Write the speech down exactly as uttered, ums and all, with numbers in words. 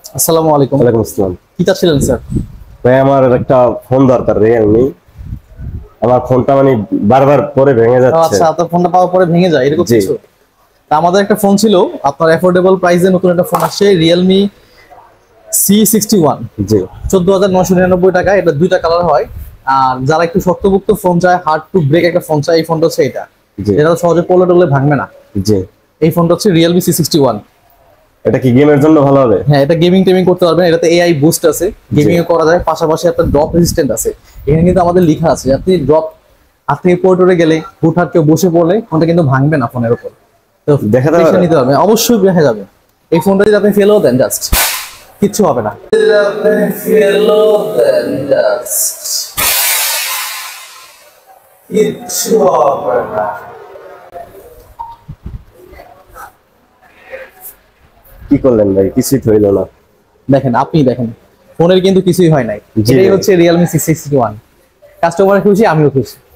আসসালামু আলাইকুম। ওয়ালাইকুম আসসালাম। কি চাচ্ছিলেন স্যার? ভাই আমার একটা ফোন দরকার রিয়েলমি। আমার ফোনটা মানে বারবার পরে ভেঙে ও যাচ্ছে। আচ্ছা, আপনার ফোনটা পাওয়ার পরে ভেঙে যায় এরকম জি কিছু? তা আমাদের একটা ফোন ছিল, আপনার অ্যাফোর্ডেবল প্রাইসে নতুন একটা ফোন আসছে, রিয়েলমি সি সিক্সটি ওয়ান। জি চোদ্দ হাজার নশো নিরানব্বই টাকা। এটা দুইটা কালার হয়। আর যারা একটু শক্তপোক্ত ফোন চায়, হার্ড টু ব্রেক একটা ফোন চায়, এই ফোনটা হচ্ছে এটা, জি যেটা সহজে পড়লে টলে ভাঙবে না। জি এই ফোনটা হচ্ছে রিয়েলমি সি সিক্সটি ওয়ান। এটা কি গেমের জন্য ভালো হবে? হ্যাঁ, এটা গেমিং টেমিং করতে পারবেন। এটাতে এআই বুস্ট আছে, গেমিং এ করা যায়। পাশাপাশি একটা ড্রপ রেজিস্ট্যান্ট আছে। এখানে কিন্তু আমাদের লেখা আছে, আপনি ড্রপ হাত থেকে পোর্টরে গেলে হুটহাট কেউ বসে পড়লে ফোনটা কিন্তু ভাঙবে না ফোনের উপর। তো দেখাতে দেখে পারবেন? নিতে পারবেন, অবশ্যই দেখা যাবে। এই ফোনটা যদি আপনি ফেলেও দেন জাস্ট কিচ্ছু হবে না। কিচ্ছু হবে না। কি করলেন ভাই? কিছুই তো হইলো না। দেখেন, আপনি দেখেন, ফোনের কিন্তু কিছুই হয় নাই। জি এটাই ভাই। হচ্ছে Realme C sixty one. Customer খুশি, আমিও খুশি।